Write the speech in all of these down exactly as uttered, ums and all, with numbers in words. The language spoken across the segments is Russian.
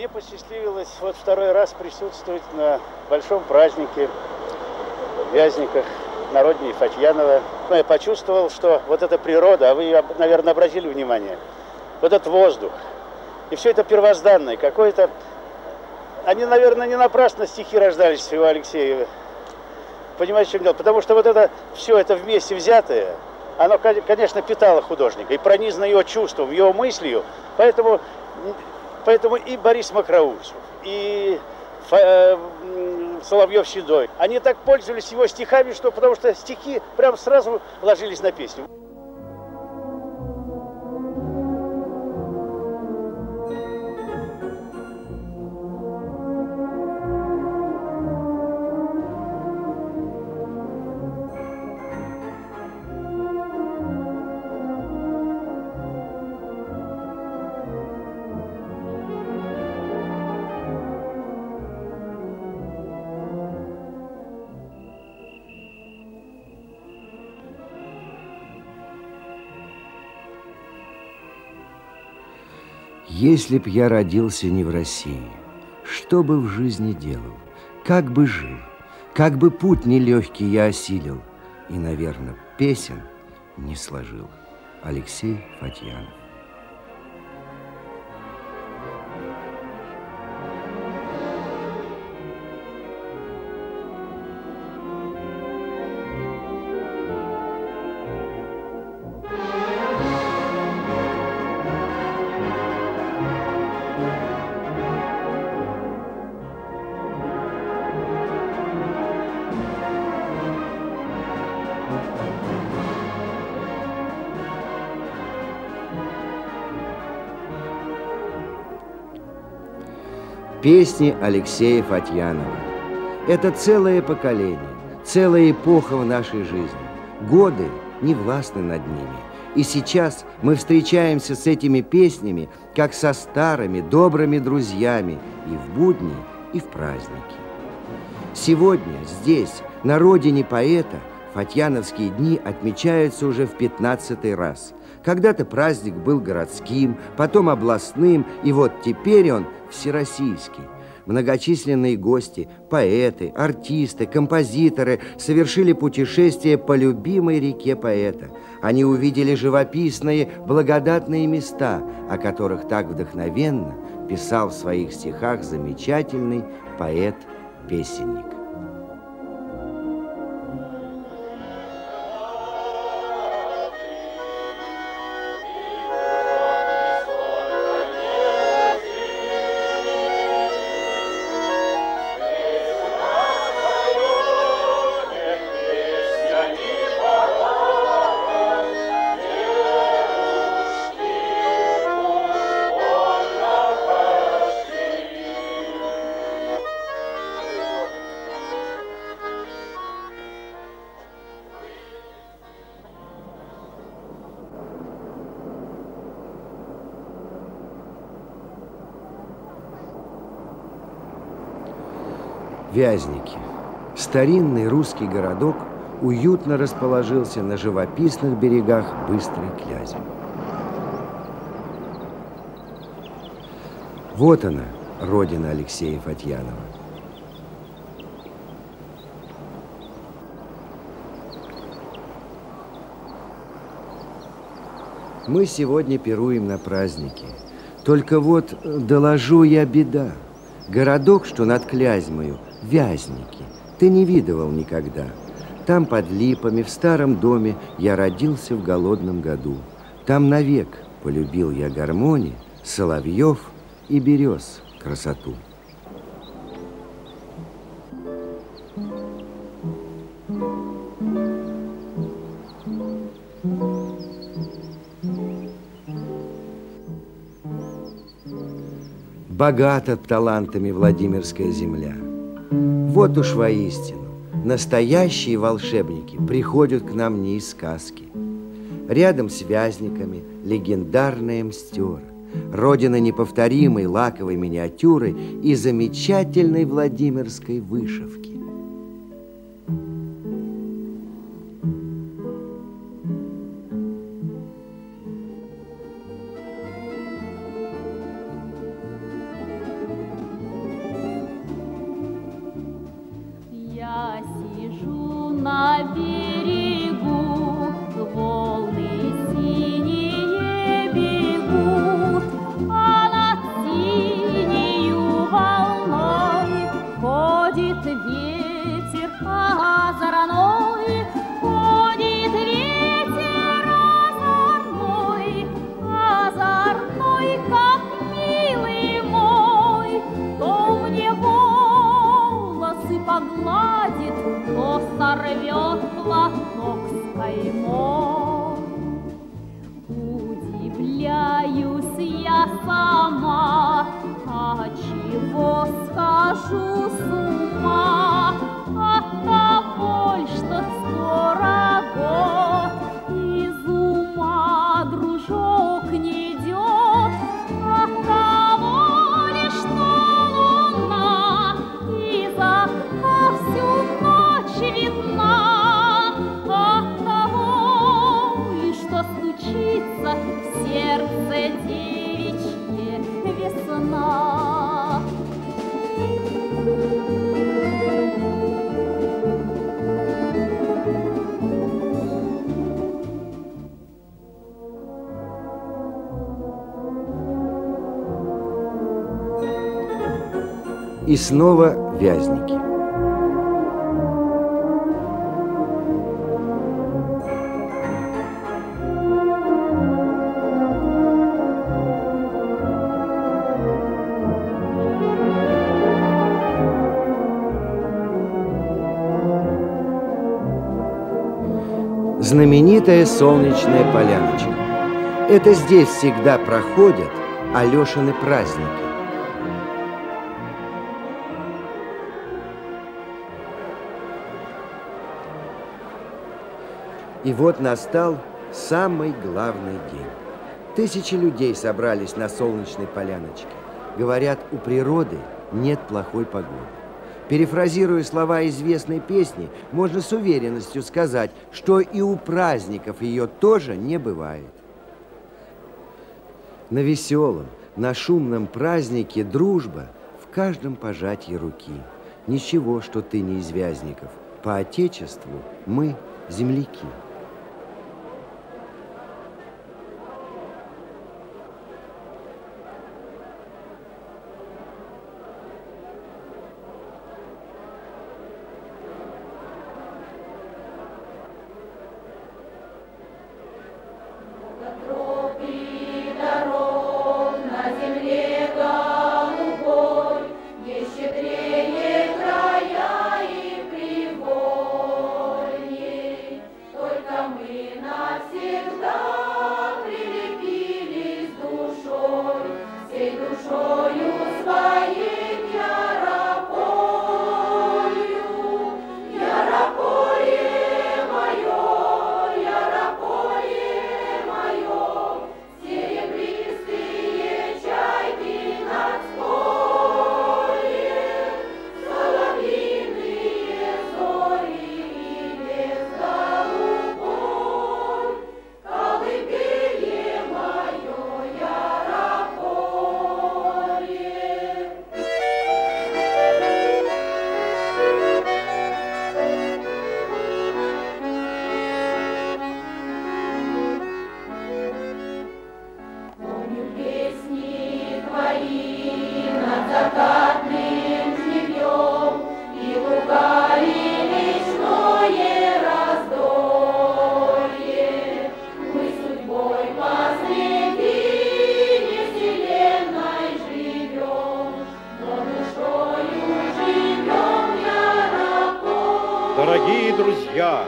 Мне посчастливилось вот второй раз присутствовать на большом празднике в Вязниках, на родине Фатьянова. Я почувствовал, что вот эта природа, а вы, наверное, обратили внимание, вот этот воздух, и все это первозданное, какое-то... Они, наверное, не напрасно стихи рождались у Алексея. Понимаете, в чем дело? Потому что вот это все это вместе взятое, оно, конечно, питало художника и пронизано его чувством, его мыслью. Поэтому, поэтому и Борис Мокроусов, и э, Соловьев-Седой, они так пользовались его стихами, что потому что стихи прям сразу ложились на песню. Если б я родился не в России, что бы в жизни делал, как бы жил, как бы путь нелегкий я осилил и, наверное, песен не сложил. Алексей Фатьянов. Песни Алексея Фатьянова. Это целое поколение, целая эпоха в нашей жизни. Годы не властны над ними. И сейчас мы встречаемся с этими песнями, как со старыми, добрыми друзьями и в будни, и в праздники. Сегодня здесь, на родине поэта, фатьяновские дни отмечаются уже в пятнадцатый раз. Когда-то праздник был городским, потом областным, и вот теперь он всероссийский. Многочисленные гости, поэты, артисты, композиторы совершили путешествие по любимой реке поэта. Они увидели живописные, благодатные места, о которых так вдохновенно писал в своих стихах замечательный поэт-песенник. Вязники. Старинный русский городок уютно расположился на живописных берегах быстрой Клязьмы. Вот она, родина Алексея Фатьянова. Мы сегодня пируем на празднике. Только вот доложу я беда. Городок, что над Клязьмою, Вязники, ты не видывал никогда. Там под липами, в старом доме, я родился в голодном году. Там навек полюбил я гармонии, соловьев и берез красоту. Богата талантами Владимирская земля. Вот уж воистину, настоящие волшебники приходят к нам не из сказки. Рядом с Вязниками легендарная Мстера, родина неповторимой лаковой миниатюры и замечательной Владимирской вышивки. рвет платок с каймой. Удивляюсь я сама, а чего схожу с ума от того, что скоро год, из ума дружок не идет, от того лишь что луна из окна всю ночь видна, от того лишь что стучится в сердце девичье весна. И снова Вязники. Знаменитая солнечная поляночка. Это здесь всегда проходят Алешины праздники. И вот настал самый главный день. Тысячи людей собрались на солнечной поляночке. Говорят, у природы нет плохой погоды. Перефразируя слова известной песни, можно с уверенностью сказать, что и у праздников ее тоже не бывает. На веселом, на шумном празднике дружба в каждом пожатии руки. Ничего, что ты не из Вязников. По отечеству мы земляки. Дорогие друзья,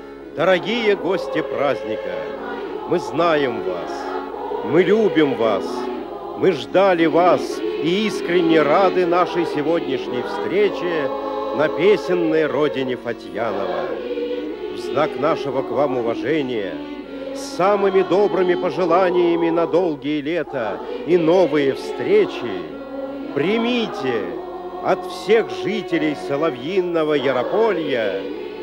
дорогие гости праздника, мы знаем вас, мы любим вас, мы ждали вас и искренне рады нашей сегодняшней встрече на песенной родине Фатьянова. В знак нашего к вам уважения, с самыми добрыми пожеланиями на долгие лета и новые встречи, примите от всех жителей соловьиного Ярополья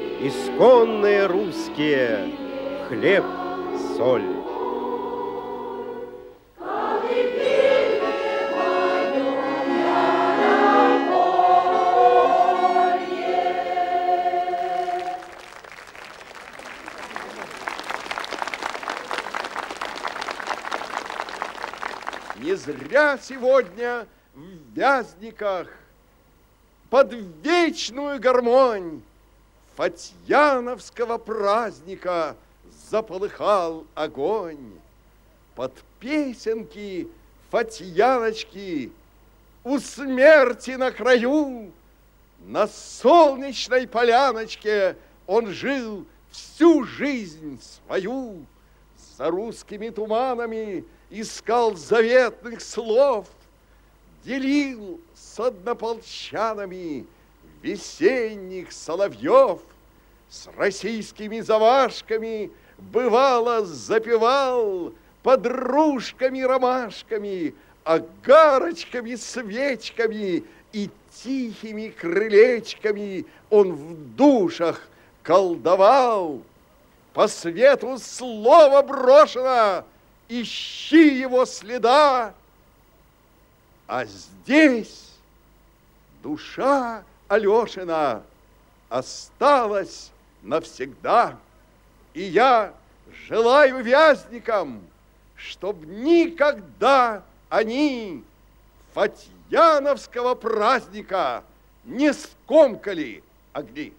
исконные русские хлеб, соль. Не зря сегодня в Вязниках под вечную гармонь Фатьяновского праздника заполыхал огонь. Под песенки Фатьяночки у смерти на краю на солнечной поляночке он жил всю жизнь свою, за русскими туманами искал заветных слов, делил с однополчанами весенних соловьев, с российскими завашками бывало запевал подружками-ромашками, огарочками, свечками и тихими крылечками он в душах колдовал. По свету слово брошено, ищи его следа, а здесь душа Алешина осталась навсегда. И я желаю вязникам, чтоб никогда они фатьяновского праздника не скомкали огни.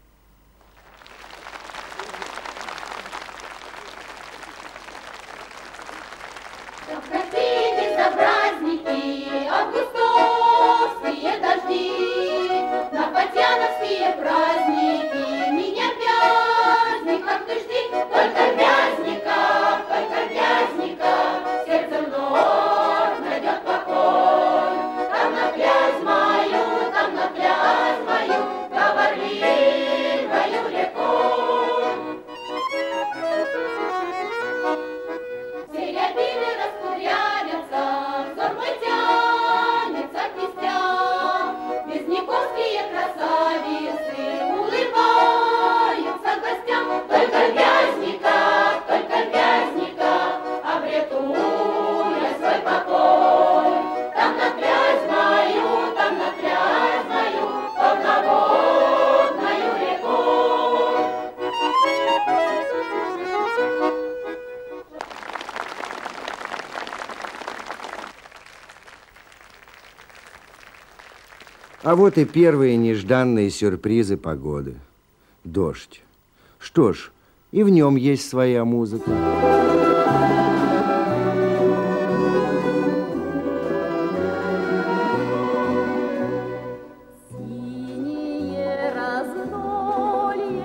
Простите за праздники, августовские дожди, на фатьяновские праздники меня вязников ты жди. Только вязников, только вязников, сердце вновь найдет покой. Там на пляж мою, там на пляж мою, говорливою рекой. Серябины раскурянятся, взор мой тянется к кистям, вязниковские красавицы улыбаются гостям. Только вязников, только вязников обрету я свой покой. Там на пляж мою, там на пляж мою, полноводною рекой. А вот и первые нежданные сюрпризы погоды. Дождь. Что ж, и в нем есть своя музыка. Синее раздолье,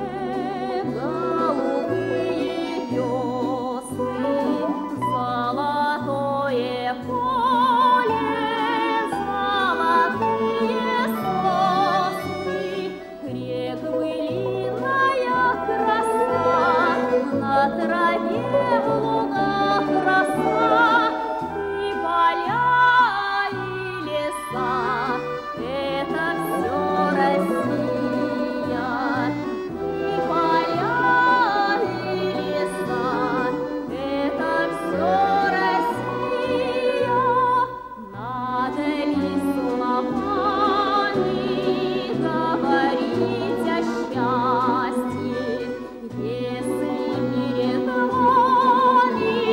голубые десны, золотое поле, золотые сосны, крик былиная краса, на траве в лунах роса, и поля, и леса. Это все Россия, и поля, и леса. Это все Россия. Надо ли словами говорить о счастье, если перед вами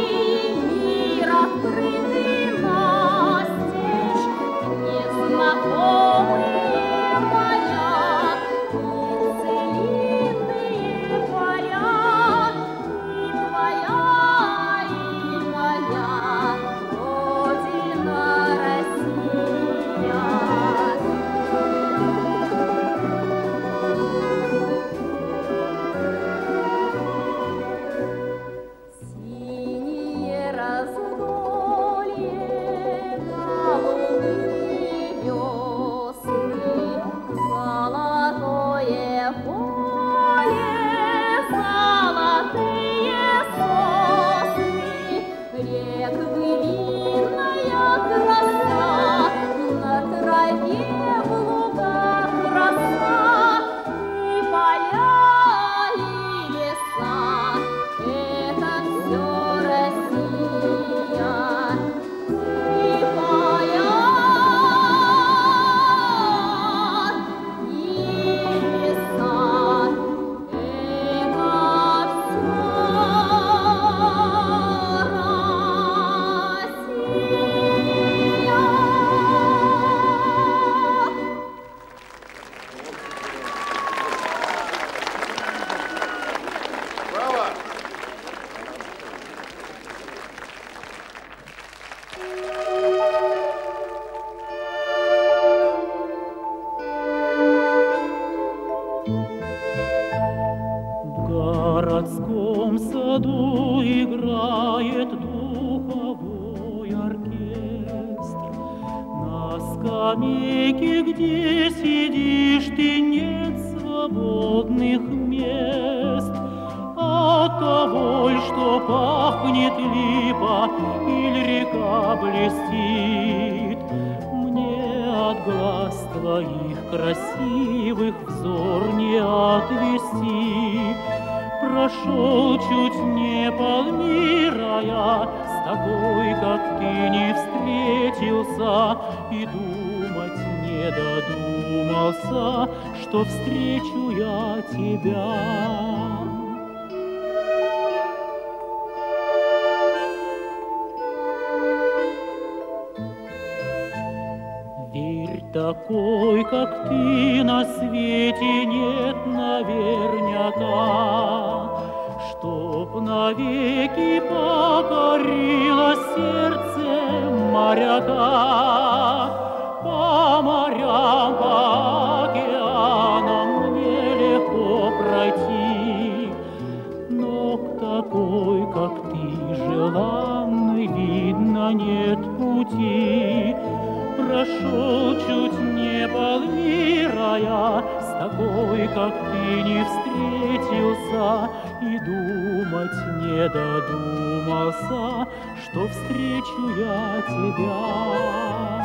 городском саду играет духовой оркестр. На скамейке, где сидишь ты, нет свободных мест. От того, что пахнет липа или река блестит, мне от глаз твоих красивых взор не отвести. Прошел чуть не полмира я, с такой, как ты, не встретился, и думать не додумался, что встречу я тебя. Такой, как ты, на свете нет наверняка, чтоб навеки покорило сердце моряка. По морям, по океанам мне легко пройти, но к такой, как ты, желанной, видно, нет пути. Прошел чуть не полмира я, с такой, как ты, не встретился, и думать не додумался, что встречу я тебя.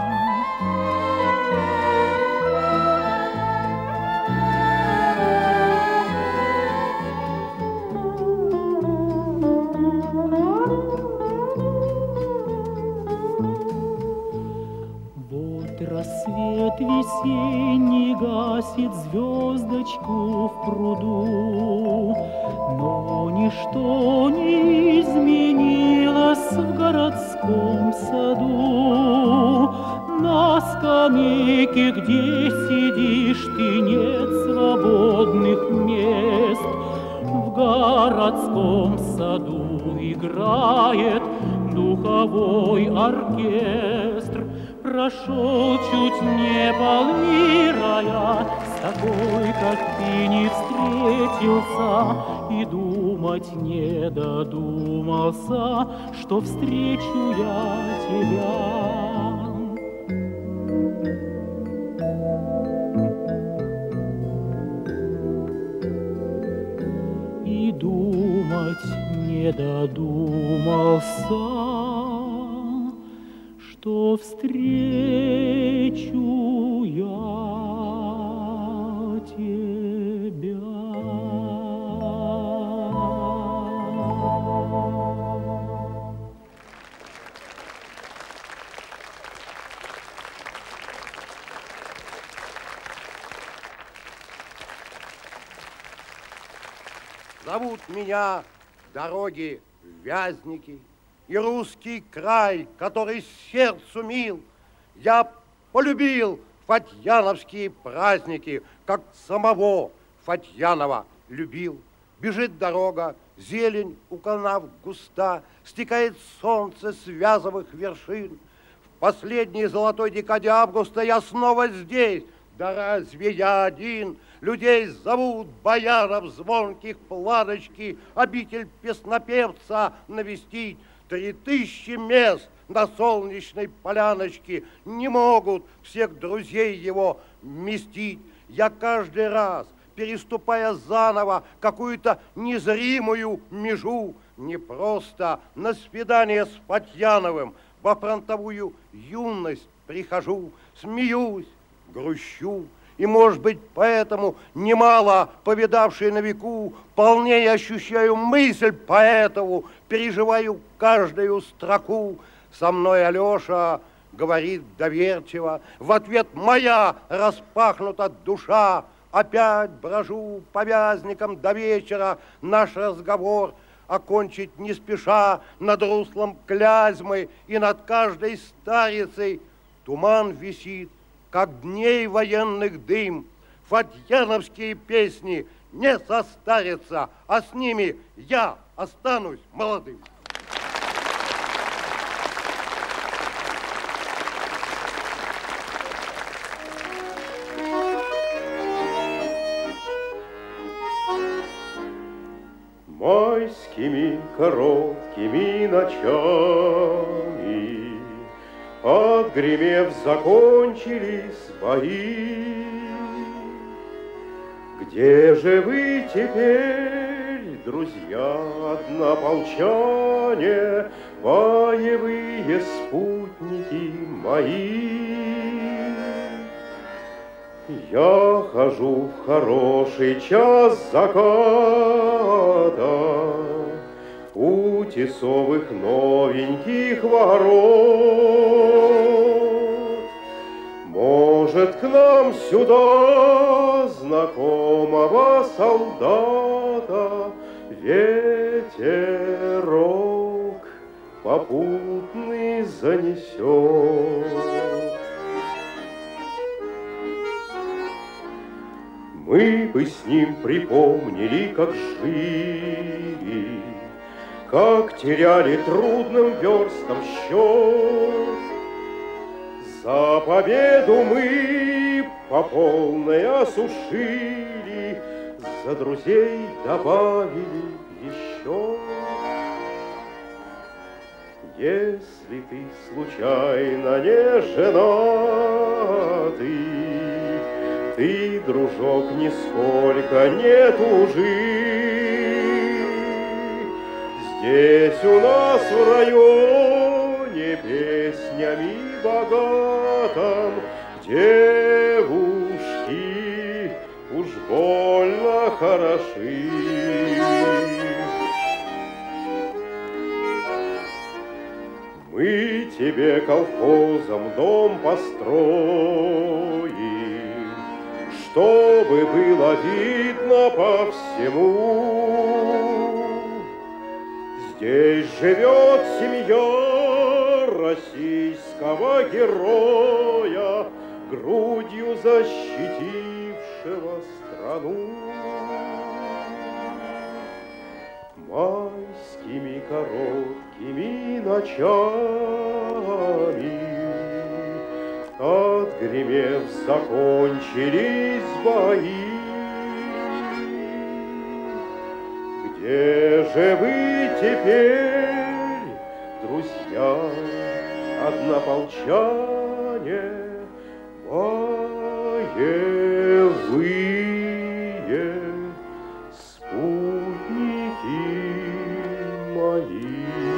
Рассвет весенний гасит звездочку в пруду, но ничто не изменилось в городском саду. На скамейке, где сидишь ты, нет свободных мест. В городском саду играет духовой оркестр. Прошел чуть не полмира я, с такой, как ты, не встретился, и думать не додумался, что встречу я тебя. И думать не додумался, что встречу я тебя. Зовут меня дороги Вязники, и русский край, который сердцу мил. Я полюбил фатьяновские праздники, как самого Фатьянова любил. Бежит дорога, зелень у канав густа, стекает солнце с вязовых вершин. В последней золотой декаде августа я снова здесь. Да разве я один? Людей зовут, бояров звонких планочки, обитель песнопевца навестить. Три тысячи мест на солнечной поляночке не могут всех друзей его вместить. Я каждый раз, переступая заново какую-то незримую межу, не просто на свидание с Фатьяновым, во фронтовую юность прихожу, смеюсь, грущу. И, может быть, поэтому, немало повидавший на веку, полнее ощущаю мысль поэтову, переживаю каждую строку. Со мной Алеша говорит доверчиво, в ответ моя распахнута душа. Опять брожу по Вязникам до вечера, наш разговор окончить не спеша. Над руслом Клязьмы и над каждой старицей туман висит, как дней военных дым. Фатьяновские песни не состарятся, а с ними я останусь молодым. Майскими короткими ночами, отгремев, закончились бои. Где же вы теперь, друзья, однополчане, боевые спутники мои? Я хожу в хороший час заката у тесовых новеньких ворот. Может, к нам сюда знакомого солдата ветерок попутный занесет. Мы бы с ним припомнили, как жили, как теряли трудным верстам счет. За победу мы по полной осушили, за друзей добавили еще. Если ты случайно не женатый, ты, дружок, нисколько не тужи. Здесь у нас в районе песнями богатым девушки уж больно хороши. Мы тебе колхозом дом построим, чтобы было видно по всему. Здесь живет семья российского героя, грудью защитившего страну. Майскими короткими ночами, отгремев, закончились бои. Где же вы теперь, друзья, однополчане, боевые спутники мои?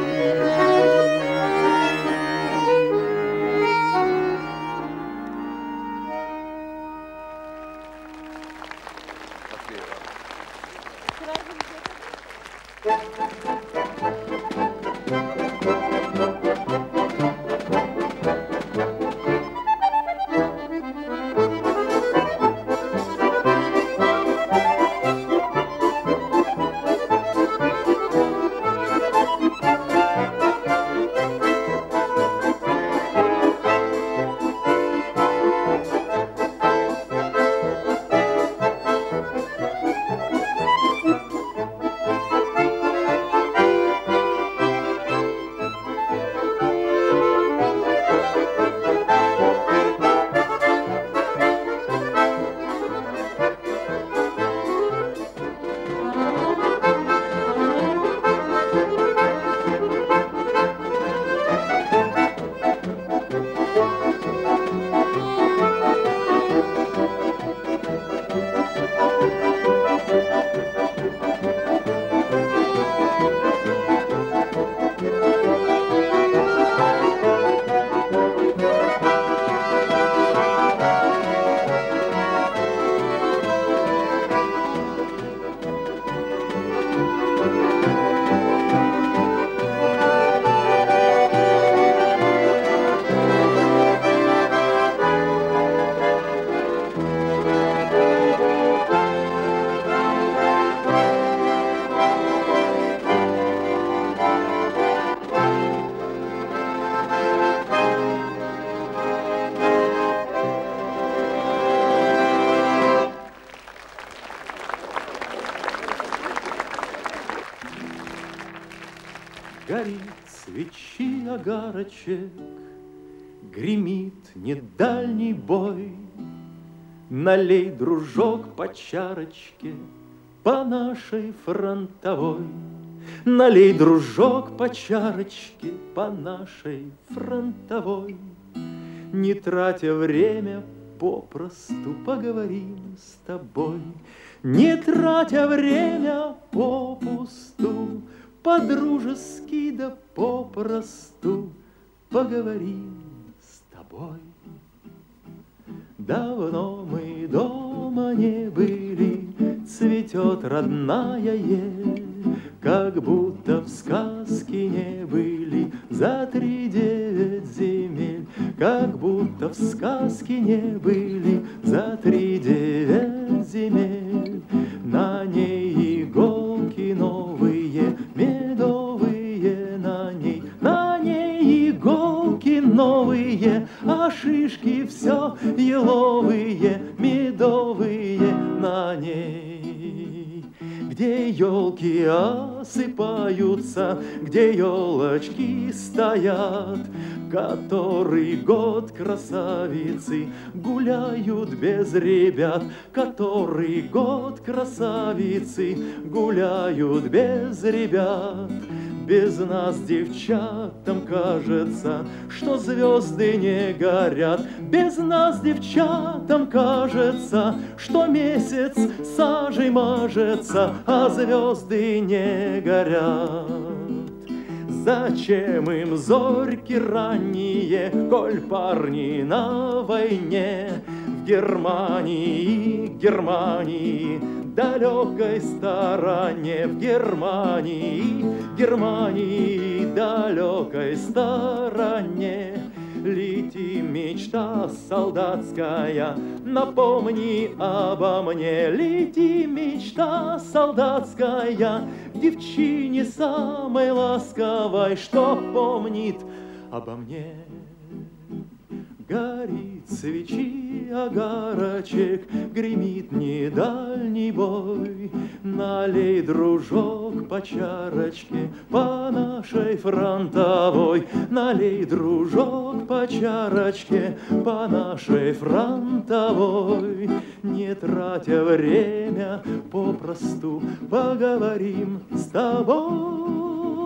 Горит свечи огарочек, гремит недальний бой. Налей, дружок, по чарочке, по нашей фронтовой. Налей, дружок, по чарочке по нашей фронтовой. Не тратя время, попросту поговорим с тобой. Не тратя время попусту, по-дружески да попросту поговорим с тобой. Давно мы дома не были, цветет родная ель, как будто в сказке не были за три девять земель, как будто в сказке не были за три девять земель. На ней иголки новые, медовые на ней, на ней иголки новые, а шишки все еловые, медовые на ней. Где елки осыпаются, где елочки стоят, который год красавицы гуляют без ребят, который год красавицы гуляют без ребят. Без нас, девчатам, кажется, что звезды не горят. Без нас, девчатам, кажется, что месяц сажей мажется, а звезды не горят. Зачем им зорьки ранние, коль парни на войне? В Германии, Германии, далекой стороне, в Германии, Германии, далекой стороне. Лети, мечта солдатская, напомни обо мне. Лети, мечта солдатская, девчине самой ласковой, что помнит обо мне. Горит свечи огарочек, гремит недальний бой. Налей, дружок, по чарочке по нашей фронтовой. Налей, дружок, по чарочке по нашей фронтовой. Не тратя время, попросту поговорим с тобой.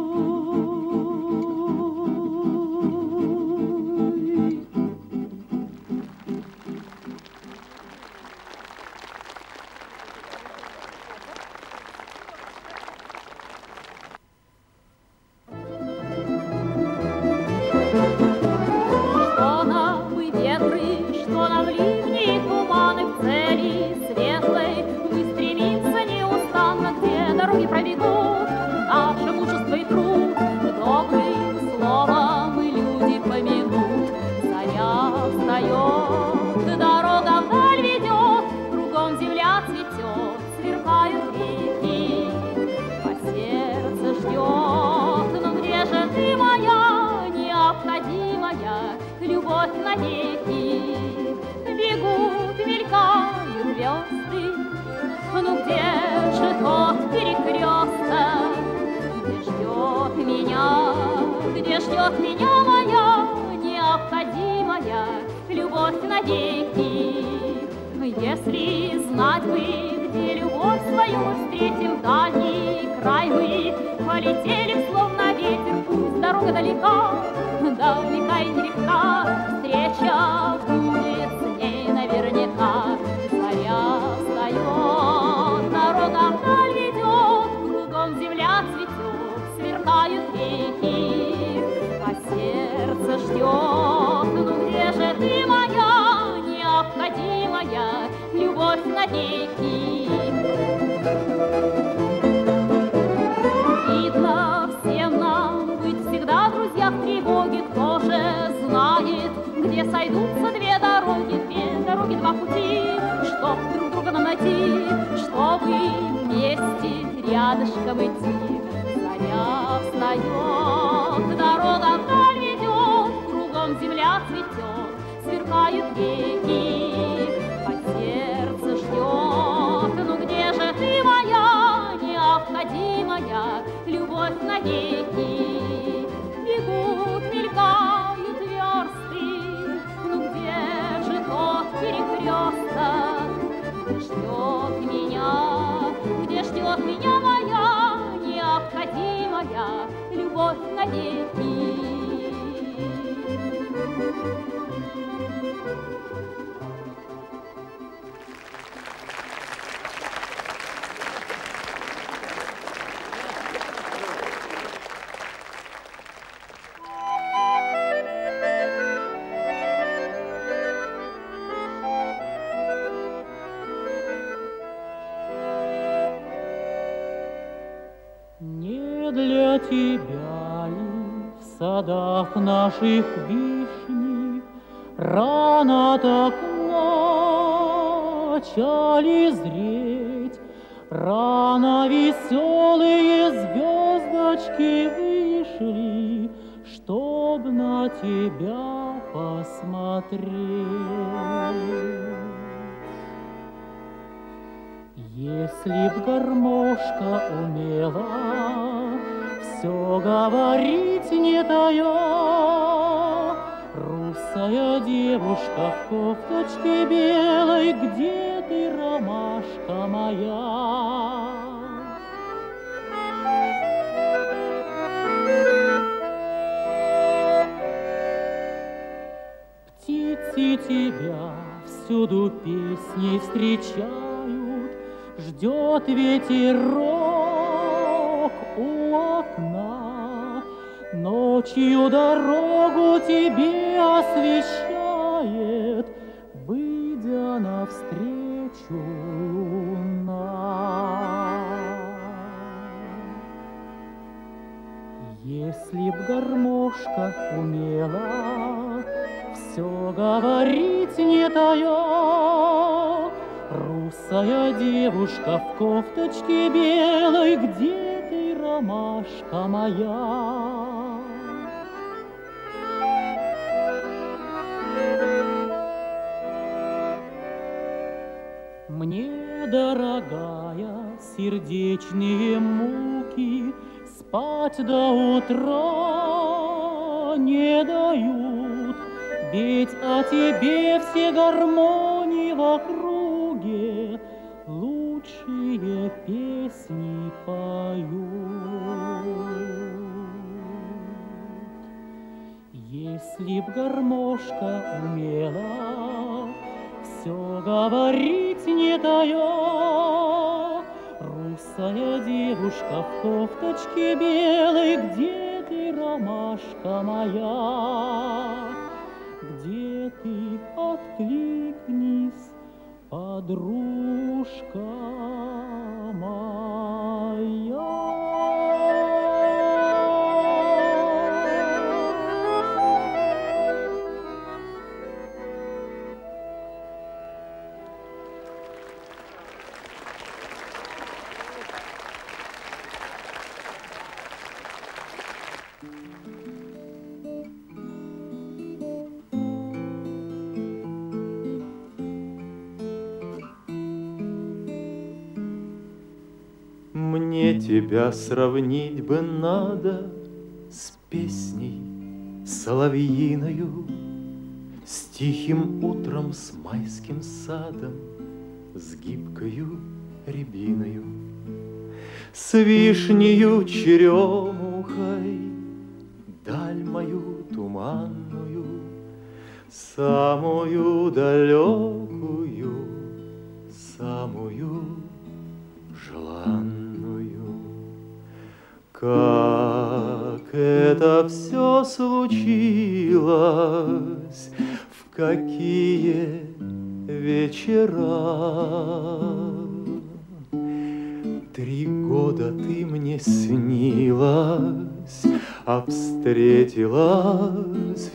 Ждет меня моя необходимая любовь навеки. Если знать бы, где любовь свою встретим, дальний край мы полетели, словно ветер, пусть дорога далека, далека и нелегка, встреча будет с ней наверняка. Заря встает, дорога вдаль ведет, кругом земля цветет, сверкают реки. Сердце ждет, ну где же ты, моя необходимая любовь навеки? Видно всем нам быть всегда, друзья, в тревоге. Кто же знает, где сойдутся две дороги, две дороги, два пути, чтоб друг друга нам найти, чтобы вместе рядышком идти. Заря встает, дорога вдаль ведет, кругом земля цветет, сверкают реки. А сердце ждет, ну где же ты, моя необходимая любовь навеки? Бегут, мелькают версты, ну где же тот перекресток? Где ждет меня, где ждет любовь навеки. Для тебя ли в садах наших вишни рано так начали зреть, рано веселые звездочки вышли, чтоб на тебя посмотреть? Если б гармошка умела все говорить не тая, русая девушка в кофточке белой, где ты, ромашка моя? Птицы тебя всюду песней встречают, ждет ветерок у окна, ночью дорогу тебе освещает, выйдя навстречу луна. Если б гармошка умела все говорить не тая, русая девушка в кофточке белой, где ты, ромашка моя? Мне, дорогая, сердечные муки спать до утра не дают, ведь о тебе все гармонии вокруг лучшие песни поют. Если б гармошка умела все говорить не тая, русая девушка в кофточке белой, где ты, ромашка моя? Где ты, откликнись, подружка моя. Мне тебя сравнить бы надо с песней соловьиною, с тихим утром, с майским садом, с гибкою рябиною, с вишнею черемухой, даль мою туманную, самую далекую, самую желанную. Как это все случилось, в какие вечера? Три года ты мне снилась, а встретилась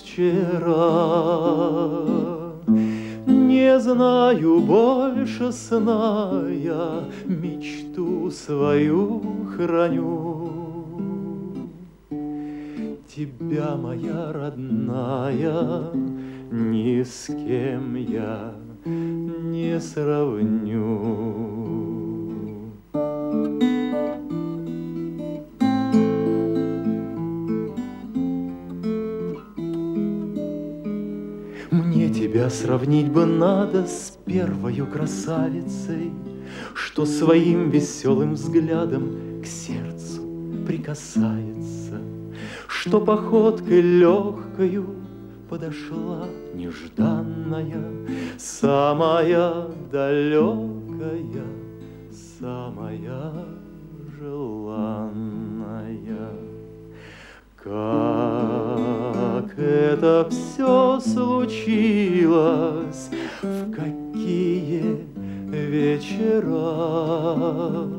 вчера. Не знаю больше сна, я мечту свою храню. Тебя, моя родная, ни с кем я не сравню. Мне тебя сравнить бы надо с первою красавицей, что своим веселым взглядом к сердцу прикасается, что походкой легкою подошла нежданная, самая далекая, самая желанная. Как это все случилось, в какие вечера.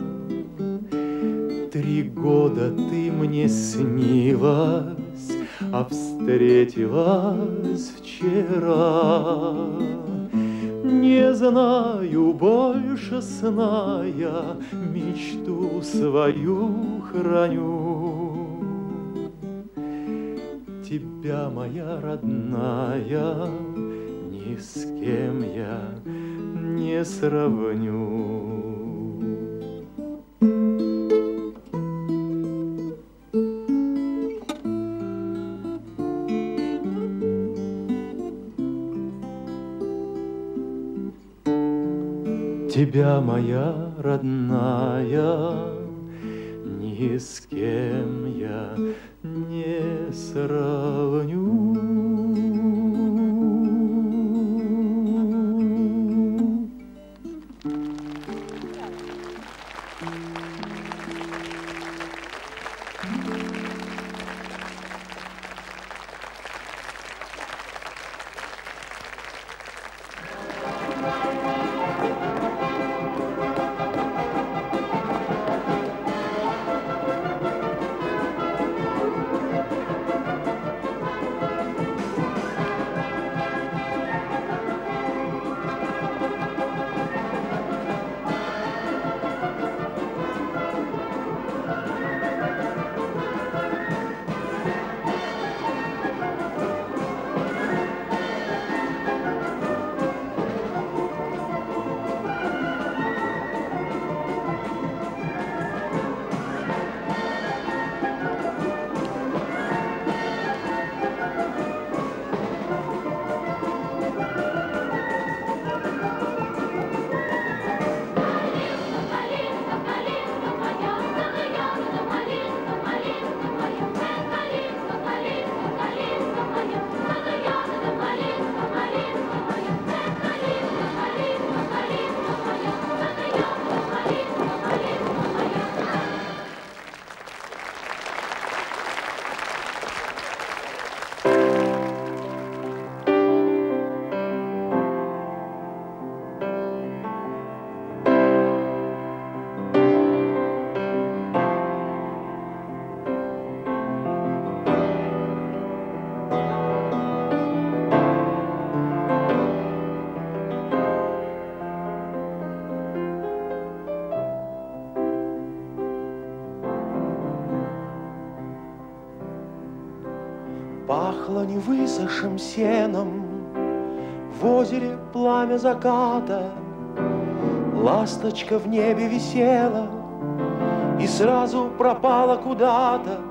Три года ты мне снилась, а встретилась вчера. Не знаю больше сна, я мечту свою храню. Тебя, моя родная, ни с кем я не сравню. Тебя, моя родная, ни с кем я не сравню. Пахло невысохшим сеном, в озере пламя заката, ласточка в небе висела и сразу пропала куда-то.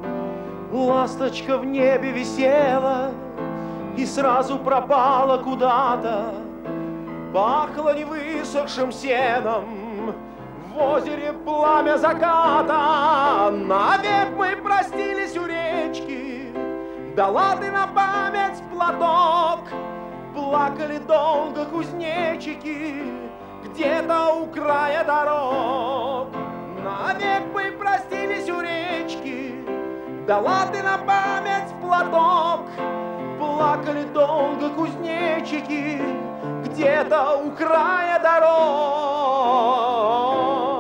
Ласточка в небе висела и сразу пропала куда-то. Пахло невысохшим сеном, в озере пламя заката. Навек мы простились у речки, дала ты на память платок. Плакали долго кузнечики где-то у края дорог. Навек мы простились у речки, дала ты на память платок. Плакали долго кузнечики где-то у края дорог.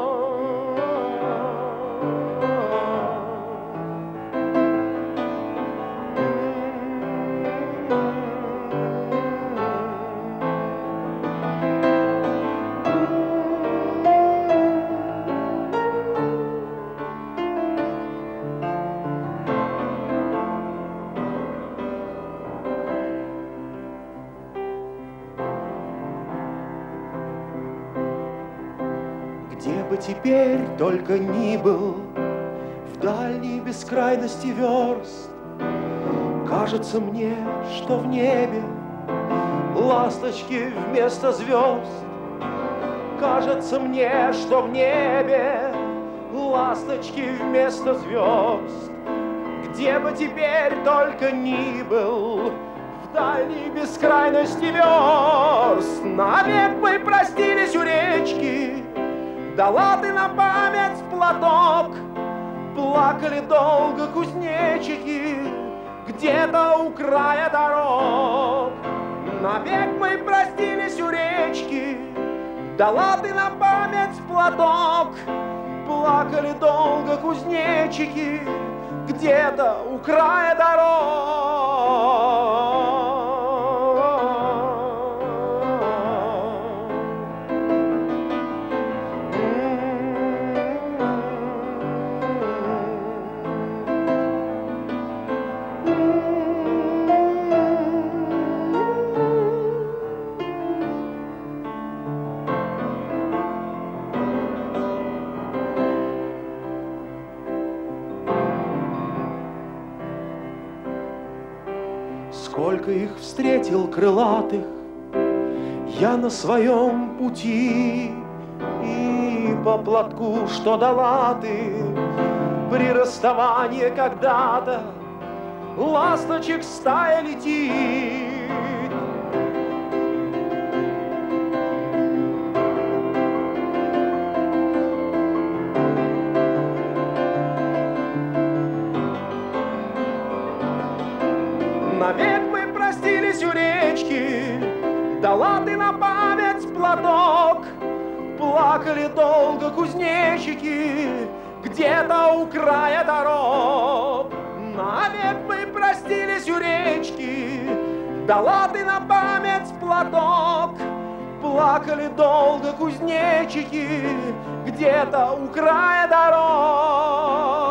Где бы теперь только ни был, в дальней бескрайности верст, кажется мне, что в небе ласточки вместо звезд. Кажется мне, что в небе ласточки вместо звезд. где бы теперь только ни был, в дальней бескрайности верст. Навек мы простились у речки, дала ты на память платок. Плакали долго кузнечики где-то у края дорог. Навек мы простились у речки, дала ты на память платок. Плакали долго кузнечики где-то у края дорог. Сколько их встретил крылатых я на своем пути, и по платку, что дала ты при расставании когда-то, ласточек стая летит. Навек мы простились у речки, дала ты на память платок. Плакали долго кузнечики где-то у края дорог. Навек мы простились у речки, дала ты на память платок. Плакали долго кузнечики где-то у края дорог.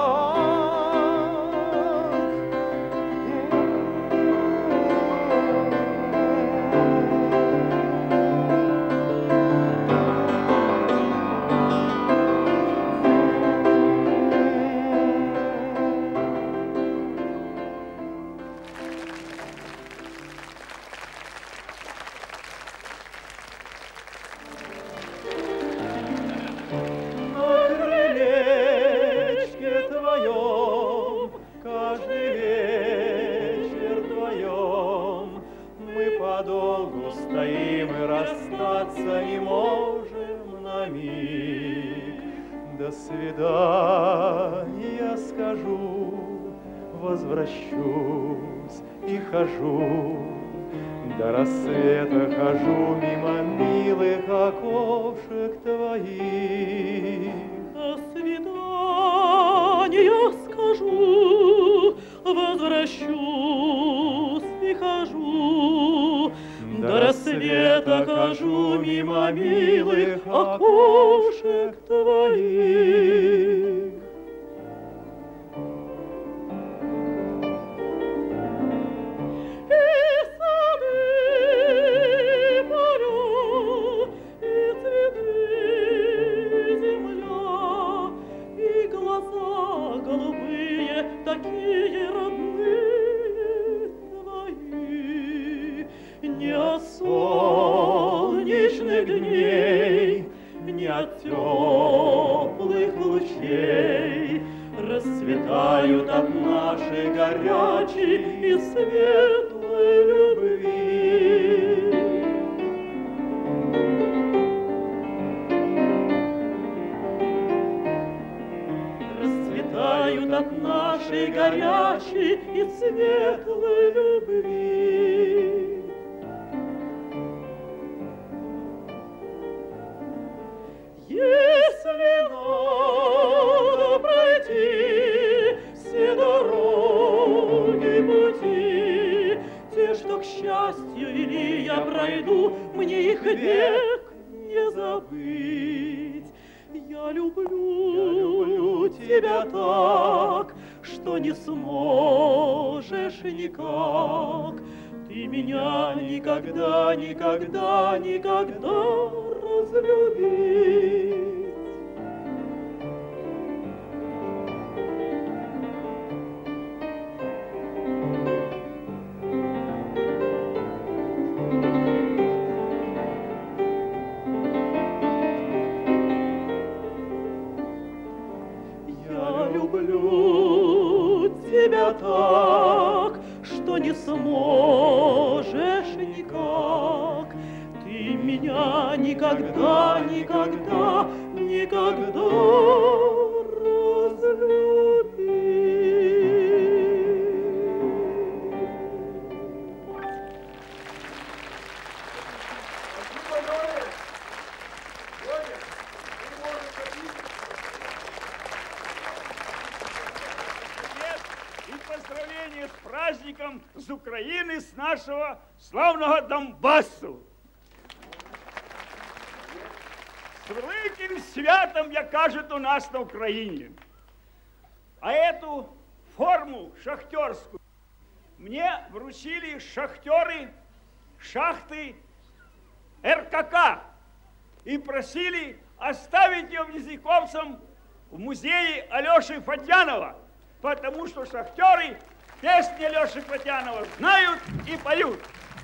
Не можем на миг. До свидания скажу, возвращусь и хожу. До рассвета хожу мимо милых окошек твоих. До свидания скажу, возвращусь и хожу. До рассвета хожу мимо милых окошек твоих. И сады, поля, и цветы, земля, и глаза голубые, такие родные твои. Не от солнечных дней, не от теплых лучей расцветают от нашей горячей и светлой любви. Расцветают от нашей горячей и светлой любви. Если надо пройти все дороги пути, те, что к счастью вели, я пройду, мне их век не забыть. Я люблю, я люблю тебя так, что не сможешь никак. Ты меня никогда, никогда, никогда разлюбить. Я люблю тебя тебя так, что не сможешь никак. Ты меня никогда, никогда, никогда разлюби. Поздравления с праздником с Украины, с нашего славного Донбассу. С великим святом, як кажуть у нас на Украине. А эту форму шахтерскую мне вручили шахтеры шахты эр ка ка и просили оставить ее внезняковцам в музее Алеши Фатьянова, потому что шахтеры песни Алеши Фатьянова знают и поют.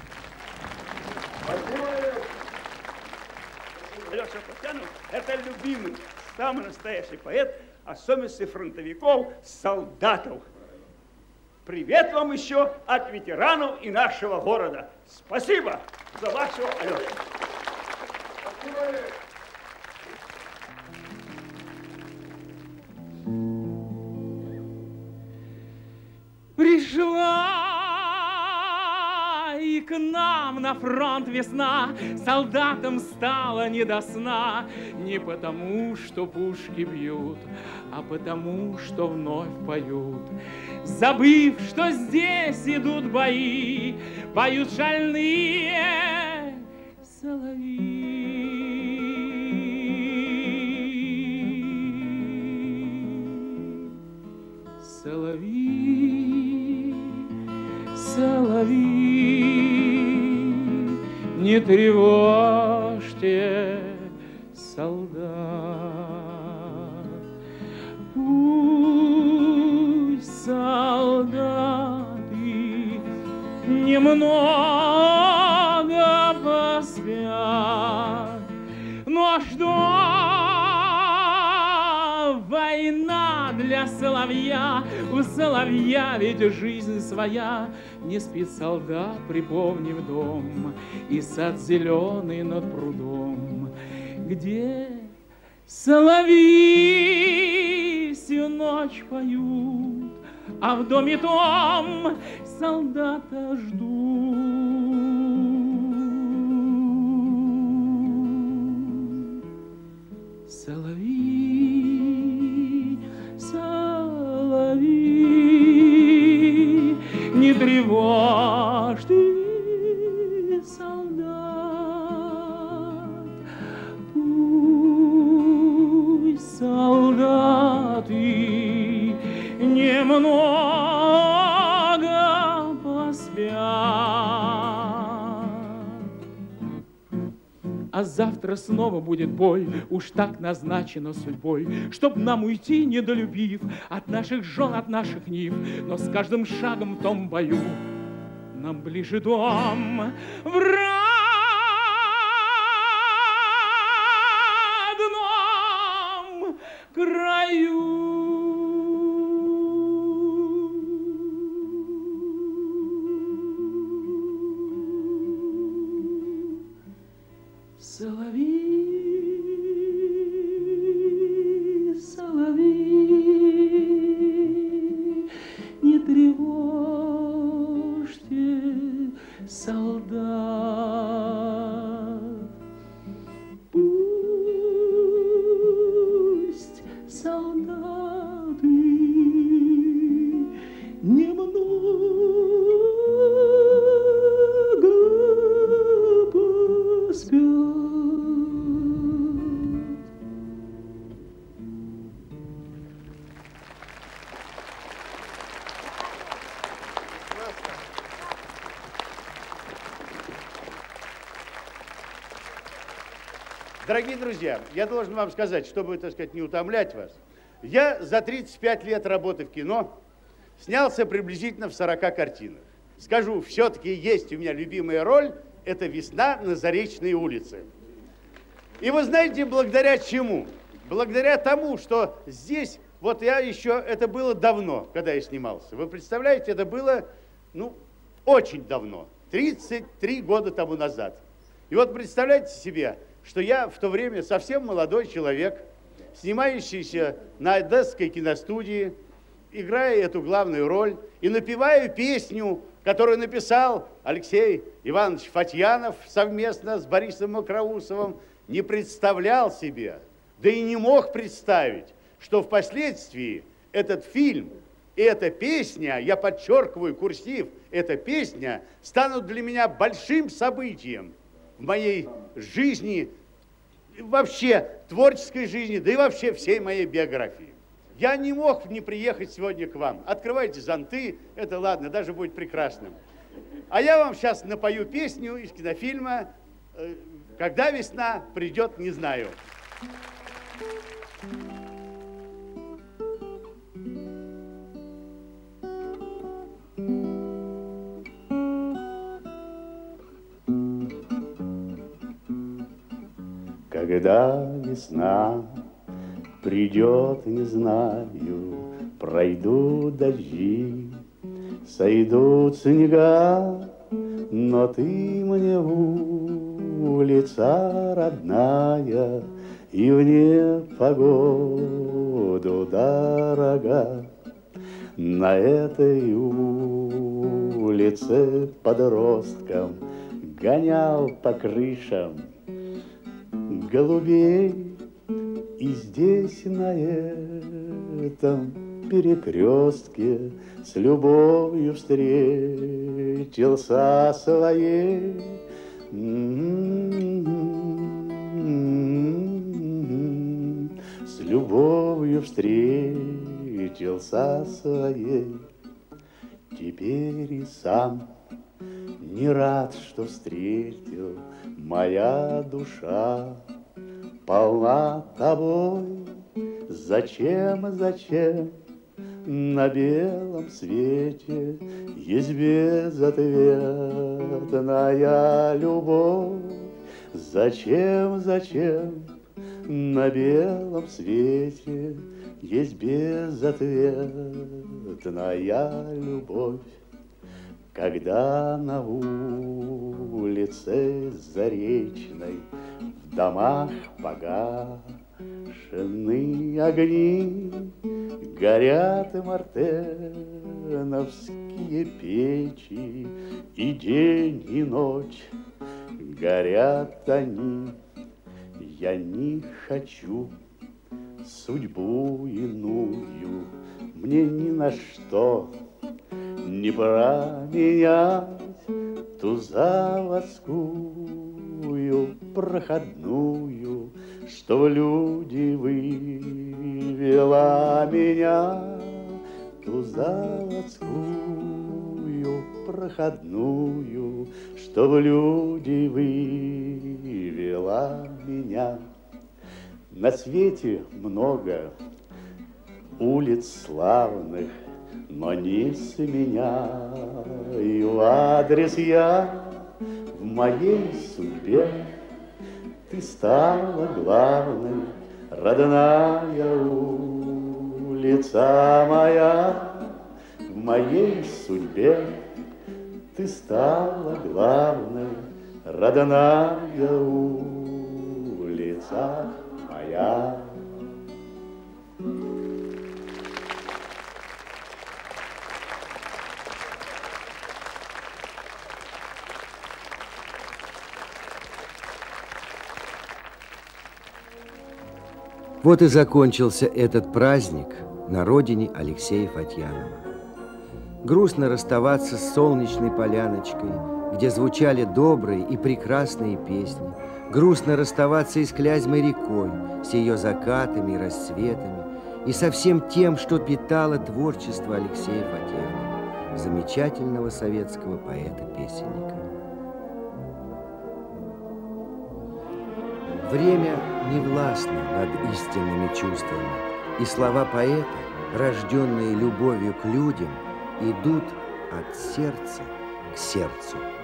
Алеша Фатьянов – это любимый, самый настоящий поэт, особенно фронтовиков, солдатов. Привет вам еще от ветеранов и нашего города. Спасибо за вашего Алешу. Пришла и к нам на фронт весна, солдатам стало не до сна, не потому, что пушки бьют, а потому, что вновь поют. Забыв, что здесь идут бои, поют шальные соловьи. Соловьи, соловьи, не тревожьте солдат. Пусть солдаты немного поспят, но что война для соловья? У соловья ведь жизнь своя. Не спит солдат, припомнив дом, и сад зеленый над прудом, где соловьи всю ночь поют, а в доме том солдата ждут. Соловьи, соловьи, не тревожь ты солдат. Пусть солдаты немного поспят. А завтра снова будет бой, уж так назначено судьбой, чтоб нам уйти, недолюбив от наших жен, от наших нив. Но с каждым шагом в том бою нам ближе дом в родном краю. Соловьи, соловьи, не тревожьте солдат. Пусть солдаты немного поспят. Дорогие друзья, я должен вам сказать, чтобы, так сказать, не утомлять вас, я за тридцать пять лет работы в кино снялся приблизительно в сорока картинах. Скажу, все-таки есть у меня любимая роль, это «Весна на Заречной улице». И вы знаете, благодаря чему? Благодаря тому, что здесь вот я еще, это было давно, когда я снимался. Вы представляете, это было, ну, очень давно, тридцать три года тому назад. И вот представляете себе, что я в то время совсем молодой человек, снимающийся на Одесской киностудии, играя эту главную роль и напеваю песню, которую написал Алексей Иванович Фатьянов совместно с Борисом Мокроусовым, не представлял себе, да и не мог представить, что впоследствии этот фильм и эта песня, я подчеркиваю курсив, эта песня станут для меня большим событием в моей жизни, вообще творческой жизни, да и вообще всей моей биографии. Я не мог не приехать сегодня к вам. Открывайте зонты, это ладно, даже будет прекрасным. А я вам сейчас напою песню из кинофильма «Когда весна придет, не знаю». Когда весна придет, не знаю, пройдут дожди, сойдут снега, но ты мне улица родная и в непогоду дорога. На этой улице подростком гонял по крышам голубей, и здесь на этом перекрестке с любовью встретился своей. С любовью встретился своей. Теперь и сам не рад, что встретил, моя душа полна тобой. Зачем, зачем на белом свете есть безответная любовь? Зачем, зачем на белом свете есть безответная любовь? Когда на улице Заречной в домах погашены огни, горят мартеновские печи, и день, и ночь горят они. Я не хочу судьбу иную, мне ни на что не променять ту заводскую проходную, что в люди вывела меня. Ту заводскую проходную, что в люди вывела меня. На свете много улиц славных, но не сменяю адрес я. В моей судьбе ты стала главной, родная улица моя. В моей судьбе ты стала главной, родная улица моя. Вот и закончился этот праздник на родине Алексея Фатьянова. Грустно расставаться с солнечной поляночкой, где звучали добрые и прекрасные песни. Грустно расставаться и с Клязьмой рекой, с ее закатами и рассветами, и со всем тем, что питало творчество Алексея Фатьянова, замечательного советского поэта-песенника. Время не властно над истинными чувствами, и слова поэта, рожденные любовью к людям, идут от сердца к сердцу.